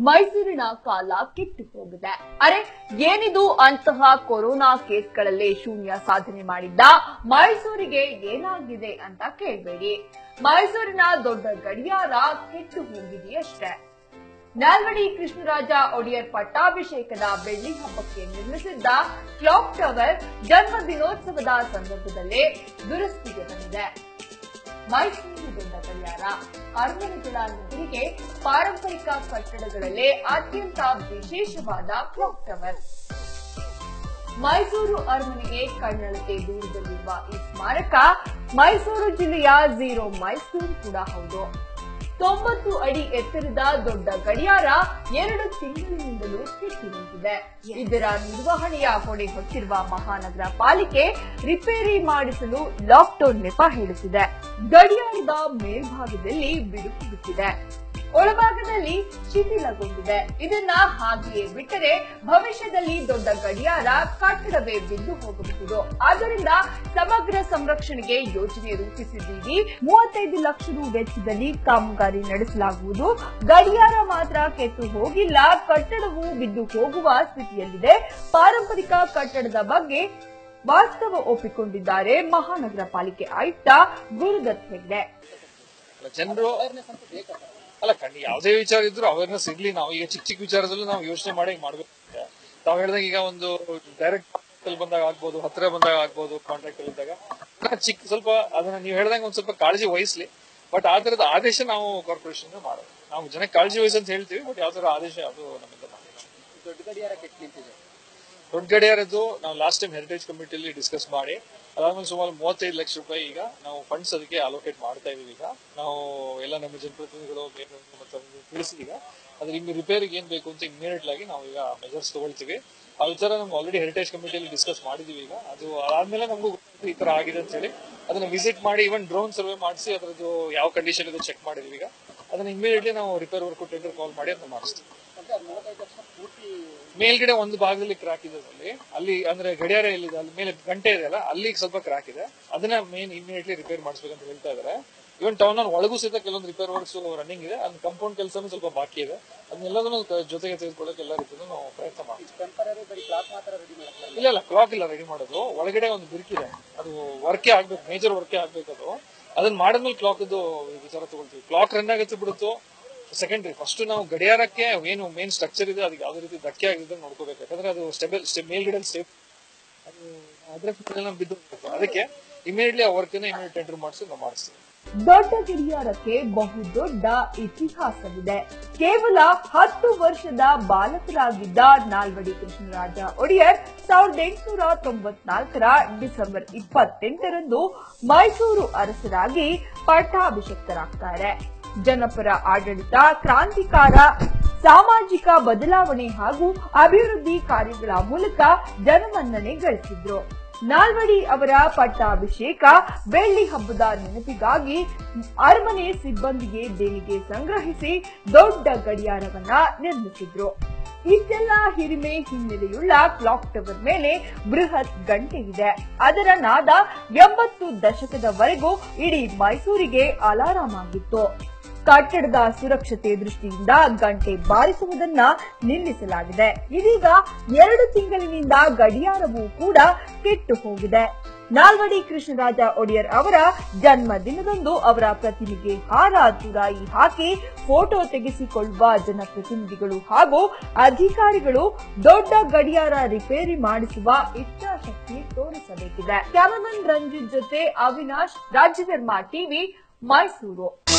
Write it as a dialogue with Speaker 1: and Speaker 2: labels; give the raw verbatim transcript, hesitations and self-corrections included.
Speaker 1: ಮೈಸೂರಿನ ಕಾಲ ಕಿತ್ತು ಹೋಗಿದೆ. ಅರೆ ಏನಿದು ಅಂತಹ ಕೊರೋನಾ ಕೇಸ್ಗಳಲ್ಲೇ ಶೂನ್ಯ ಸಾಧನೆ ಮಾಡಿದ್ದ ಮೈಸೂರಿಗೆ ಏನಾಗಿದೆ ಅಂತ ಕೇಳಬೇಡಿ. ಮೈಸೂರಿನ ದೊಡ್ಡ ಗಡಿಯಾರ ಕಿತ್ತು ಹೋಗಿದೆಯಷ್ಟೇ. ನಾಲ್ವಡಿ ಕೃಷ್ಣರಾಜ ಒಡೆಯರ್ ಪಟ್ಟಾಭಿಷೇಕದ ಬೆಳ್ಳಿ ಹಬ್ಬಕ್ಕೆ ನಿರ್ಮಿಸಿದ್ದ ಕ್ಲಾಕ್ ಟವರ್ ಜನ್ಮ ದಿನೋತ್ಸವದ ಸಂದರ್ಭದಲ್ಲೇ ದುರಸ್ತಿಗೆ ಬಂದಿದೆ. ಮೈಸೂರು ದೊಡ್ಡ ಗಡಿಯಾರ ಅರಮನೆಗಳ ನಗರಿಗೆ ಪಾರಂಪರಿಕ ಕಟ್ಟಡಗಳಲ್ಲೇ ಅತ್ಯಂತ ವಿಶೇಷವಾದ ಕ್ಲಾಕ್ ಟವರ್. ಮೈಸೂರು ಅರಮನೆಗೆ ಕಣ್ಣಳತೆ ದೂರದಲ್ಲಿರುವ ಈ ಸ್ಮಾರಕ ಮೈಸೂರು ಜಿಲ್ಲೆಯ ಝೀರೋ ಮೈಲ್ಸ್ಟೋನ್ ಕೂಡ ಹೌದು. ತೊಂಬತ್ತು ಅಡಿ ಎತ್ತರದ ದೊಡ್ಡ ಗಡಿಯಾರ ಎರಡು ತಿಂಗಳಿನಿಂದಲೂ ಕಿತ್ತು ನಿಂತಿದೆ. ಇದರ ನಿರ್ವಹಣೆಯ ಹೊಣೆ ಹೊತ್ತಿರುವ ಮಹಾನಗರ ಪಾಲಿಕೆ ರಿಪೇರಿ ಮಾಡಿಸಲು ಲಾಕ್ಡೌನ್ ನೆಪ ಹೇಳುತ್ತಿದೆ. ಗಡಿಯಾರದ ಮೇಲ್ಭಾಗದಲ್ಲಿ ಬಿರುಕು ಬಿಟ್ಟಿದೆ, ಒಳಭಾಗದಲ್ಲಿ ಶಿಥಿಲಗೊಂಡಿದೆ. ಇದನ್ನ ಹಾಗೆಯೇ ಬಿಟ್ಟರೆ ಭವಿಷ್ಯದಲ್ಲಿ ದೊಡ್ಡ ಗಡಿಯಾರ ಕಟ್ಟಡವೇ ಬಿದ್ದು ಹೋಗಬಹುದು. ಆದ್ದರಿಂದ ಸಮಗ್ರ ಸಂರಕ್ಷಣೆಗೆ ಯೋಜನೆ ರೂಪಿಸಿದ್ದೀವಿ. ಮೂವತ್ತೈದು ಲಕ್ಷ ರು ವೆಚ್ಚದಲ್ಲಿ ಕಾಮಗಾರಿ ನಡೆಸಲಾಗುವುದು. ಗಡಿಯಾರ ಮಾತ್ರ ಕೆತ್ತು ಹೋಗಿಲ್ಲ, ಕಟ್ಟಡವು ಬಿದ್ದು ಹೋಗುವ ಸ್ಥಿತಿಯಲ್ಲಿದೆ. ಪಾರಂಪರಿಕ ಕಟ್ಟಡದ ಬಗ್ಗೆ ವಾಸ್ತವ ಒಪ್ಪಿಕೊಂಡಿದ್ದಾರೆ ಮಹಾನಗರ ಪಾಲಿಕೆ ಆಯುಕ್ತ ಗುರುದತ್ ಹೆಗ್ಡೆ.
Speaker 2: ಜನರು ಅಲ್ಲ ಖಂಡಿ ಯಾವುದೇ ವಿಚಾರ ಇದ್ರು ಅವೇರ್ನೆಸ್ ಇರ್ಲಿ. ನಾವು ಈಗ ಚಿಕ್ಕ ಚಿಕ್ಕ ವಿಚಾರದಲ್ಲೂ ನಾವು ಯೋಚನೆ ಮಾಡಿ ಮಾಡ್ಬೇಕು. ತಾವ್ ಹೇಳ್ದಾಗ ಈಗ ಒಂದು ಡೈರೆಕ್ಟ್ ಬಂದಾಗ ಆಗ್ಬೋದು, ಹತ್ತಿರ ಬಂದಾಗ ಆಗ್ಬೋದು, ಕಾಂಟ್ರಾಕ್ಟ್ ಇದ್ದಾಗ ಚಿಕ್ಕ ಸ್ವಲ್ಪ ಅದನ್ನ ನೀವು ಹೇಳ್ದಂಗೆ ಒಂದ್ ಸ್ವಲ್ಪ ಕಾಳಜಿ ವಹಿಸ್ಲಿ. ಬಟ್ ಆ ತರದ ಆದೇಶ ನಾವು ಕಾರ್ಪೊರೇಷನ್ ಮಾಡೋದು. ನಾವು ಜನಕ್ಕೆ ಕಾಳಜಿ ವಹಿಸಿ ಅಂತ ಹೇಳ್ತೀವಿ, ಬಟ್ ಯಾವ ತರ ಆದೇಶ ಅದು ನಮ್ಮಿಂದ ಮಾಡಿಲ್ಲ.
Speaker 3: ದೊಡ್ಡ ಗಡಿಯಾರ ಕೆಟ್ಟ ನಿಂತಿದೆ.
Speaker 2: ದೊಡ್ಡ ಗಡಿಯಾರದ್ದು ನಾವು ಲಾಸ್ಟ್ ಟೈಮ್ ಹೆರಿಟೇಜ್ ಕಮಿಟಿಯಲ್ಲಿ ಡಿಸ್ಕಸ್ ಮಾಡಿ ಅದಾದ್ಮೇಲೆ ಸುಮಾರು ಮೂವತ್ತೈದು ಲಕ್ಷ ರೂಪಾಯಿ ಈಗ ನಾವು ಫಂಡ್ಸ್ ಅದಕ್ಕೆ ಅಲೋಕೇಟ್ ಮಾಡ್ತಾ ಇದೀವಿ. ಈಗ ನಾವು ಎಲ್ಲ ನಮ್ಮ ಜನಪ್ರತಿನಿಧಿಗಳು ತಿಳಿಸಿ ಈಗ ಅದ್ರ ಇನ್ನು ರಿಪೇರಿಗೆ ಏನ್ ಬೇಕು ಅಂತ ಇಮಿಡಿಯೇಟ್ ಆಗಿ ನಾವು ಈಗ ಮೆಜರ್ಸ್ ತಗೊಳ್ತೀವಿ. ಆ ವಿಚಾರ ನಾವು ಆಲ್ರೆಡಿ ಹೆರಿಟೇಜ್ ಕಮಿಟಿಯಲ್ಲಿ ಡಿಸ್ಕಸ್ ಮಾಡಿದೀವಿ. ಈಗ ಅದು ಆದ್ಮೇಲೆ ನಮಗೂ ಈ ತರ ಆಗಿದೆ ಅಂತ ಹೇಳಿ ಅದನ್ನ ವಿಸಿಟ್ ಮಾಡಿ ಇವನ್ ಡ್ರೋನ್ ಸರ್ವೆ ಮಾಡಿಸಿ ಅದ್ರದ್ದು ಯಾವ ಕಂಡೀಷನ್ ಇದೆ ಚೆಕ್ ಮಾಡಿದೀವಿ. ಈಗ ಅದನ್ನ ಇಮಿಡಿಯೇಟ್ಲಿ ನಾವು ರಿಪೇರ್ ವರ್ಕ್ ಟೆಂಡರ್ ಕಾಲ್ ಮಾಡಿ ಅದನ್ನ ಮಾಡಿಸ್ತೀವಿ. ಮೇಲ್ಗಡೆ ಒಂದು ಭಾಗದಲ್ಲಿ ಕ್ರಾಕ್ ಇದೆ, ಅಲ್ಲಿ ಅಲ್ಲಿ ಅಂದ್ರೆ ಗಡಿಯಾರ ಎಲ್ಲಿದೆ ಅಲ್ಲಿ ಮೇಲೆ ಗಂಟೆ ಇದೆ ಅಲ್ಲ, ಅಲ್ಲಿ ಸ್ವಲ್ಪ ಕ್ರಾಕ್ ಇದೆ. ಅದನ್ನ ಮೇನ್ ಇಮಿಡಿಯೇಟ್ಲಿ ರಿಪೇರ್ ಮಾಡಿಸ್ಬೇಕಂತ ಹೇಳ್ತಾ ಇದಾರೆ. ಇವನ್ ಟೌನ್ ಅಲ್ಲಿ ಒಳಗೂ ಸಹಿತ ಕೆಲವೊಂದು ರಿಪೇರ್ ವರ್ಕ್ಸ್ ರನ್ನಿಂಗ್ ಇದೆ. ಅಲ್ಲಿ ಕಂಪೌಂಡ್ ಕೆಲಸನೂ ಸ್ವಲ್ಪ ಬಾಕಿ ಇದೆ. ಅದನ್ನೆಲ್ಲದನ್ನು ಜೊತೆಗೆ ತೆಗೆದುಕೊಳ್ಳಕ್ಕೆ ಎಲ್ಲ ರೀತಿಯಲ್ಲೂ ನಾವು ಪ್ರಯತ್ನ ಮಾಡ್ತೀವಿ. ಇಲ್ಲ ಇಲ್ಲ ಕ್ಲಾಕ್ ಇಲ್ಲ ರೆಡಿ ಮಾಡೋದು. ಒಳಗಡೆ ಒಂದು ಬಿರುಕಿದೆ, ಅದು ವರ್ಕೇ ಆಗ್ಬೇಕು, ಮೇಜರ್ ವರ್ಕೇ ಆಗ್ಬೇಕು. ಅದು ಅದನ್ನ ಮಾಡಿದ್ಮೇಲೆ ಕ್ಲಾಕ್ ವಿಚಾರ ತಗೊಳ್ತೀವಿ. ಕ್ಲಾಕ್ ರನ್ ಆಗುತ್ತೆ ಬಿಡುತ್ತೋ ಸೆಕೆಂಡ್ರಿ. ಫಸ್ಟ್ ನಾವು ಗಡಿಯಾರಕ್ಕೆ ಏನು ಮೇನ್ ಸ್ಟ್ರಕ್ಚರ್ ಇದೆ ಅದಕ್ಕೆ ಯಾವುದೇ ರೀತಿ ಧಕ್ಕೆ ಆಗದಿದ್ದಾಗ ನೋಡ್ಕೋಬೇಕು. ಯಾಕಂದ್ರೆ ಅದು ಸ್ಟೆಬಲ್ ಮೇಲ್ಗಡೆ ಸೇಫ್ ಅದು ಅದ್ರ ಬಿದ್ದು ಅದಕ್ಕೆ ಇಮಿಡಿಯೇಟ್ಲಿ ಆ ವರ್ಕ್ ಇಮಿಡಿಯೇಟ್ ಟೆಂಡರ್ ಮಾಡಿಸಿ ನಾವು ಮಾಡಿಸ್ತೀವಿ.
Speaker 1: ದೊಡ್ಡ ಗಡಿಯಾರಕ್ಕೆ ಬಹುದೊಡ್ಡ ಇತಿಹಾಸವಿದೆ. ಕೇವಲ ಹತ್ತು ವರ್ಷದ ಬಾಲಕರಾಗಿದ್ದ ನಾಲ್ವಡಿ ಕೃಷ್ಣರಾಜ ಒಡೆಯರ್ ಸಾವಿರದ ಎಂಟುನೂರ ತೊಂಬತ್ನಾಲ್ಕರ ಡಿಸೆಂಬರ್ ಇಪ್ಪತ್ತೆಂಟರಂದು ಮೈಸೂರು ಅರಸರಾಗಿ ಪಟ್ಟಾಭಿಷಿಕ್ತರಾಗ್ತಾರೆ. ಜನಪರ ಆಡಳಿತ, ಕ್ರಾಂತಿಕಾರ, ಸಾಮಾಜಿಕ ಬದಲಾವಣೆ ಹಾಗೂ ಅಭಿವೃದ್ಧಿ ಕಾರ್ಯಗಳ ಮೂಲಕ ಜನಮನ್ನಣೆ ಗಳಿಸಿದ್ರು. ನಾಲ್ವಡಿ ಅವರ ಪಟ್ಟಾಭಿಷೇಕ ಬೆಳ್ಳಿ ಹಬ್ಬದ ನೆನಪಿಗಾಗಿ ಅರಮನೆ ಸಿಬ್ಬಂದಿಗೆ ದೇಣಿಗೆ ಸಂಗ್ರಹಿಸಿ ದೊಡ್ಡ ಗಡಿಯಾರವನ್ನ ನಿರ್ಮಿಸಿದ್ರು. ಇಷ್ಟೆಲ್ಲ ಹಿರಿಮೆ ಹಿನ್ನೆಲೆಯುಳ್ಳ ಕ್ಲಾಕ್ ಟವರ್ ಮೇಲೆ ಬೃಹತ್ ಗಂಟೆ ಇದೆ. ಅದರ ನಾದ ಎಂಬತ್ತು ದಶಕದವರೆಗೂ ಇಡೀ ಮೈಸೂರಿಗೆ ಅಲಾರಾಮ್ ಆಗಿತ್ತು. ಕಟ್ಟಡದ ಸುರಕ್ಷತೆ ದೃಷ್ಟಿಯಿಂದ ಗಂಟೆ ಬಾರಿಸುವುದನ್ನ ನಿಲ್ಲಿಸಲಾಗಿದೆ. ಇದೀಗ ಎರಡು ತಿಂಗಳಿನಿಂದ ಗಡಿಯಾರವೂ ಕೂಡ ಕೆಟ್ಟು ಹೋಗಿದೆ. ನಾಲ್ವಡಿ ಕೃಷ್ಣರಾಜ ಒಡೆಯರ್ ಅವರ ಜನ್ಮ ದಿನದಂದು ಅವರ ಪ್ರತಿಮೆಗೆ ಹಾರ ತುರಾಯಿ ಹಾಕಿ ಫೋಟೋ ತೆಗೆಸಿಕೊಳ್ಳುವ ಜನಪ್ರತಿನಿಧಿಗಳು ಹಾಗೂ ಅಧಿಕಾರಿಗಳು ದೊಡ್ಡ ಗಡಿಯಾರ ರಿಪೇರಿ ಮಾಡಿಸುವ ಇಚ್ಛಾಶಕ್ತಿ ತೋರಿಸಬೇಕಿದೆ. ಕ್ಯಾಮರಾಮನ್ ರಂಜಿತ್ ಜೊತೆ ಅವಿನಾಶ್, ರಾಜ್ಯಧರ್ಮ ಟಿವಿ, ಮೈಸೂರು.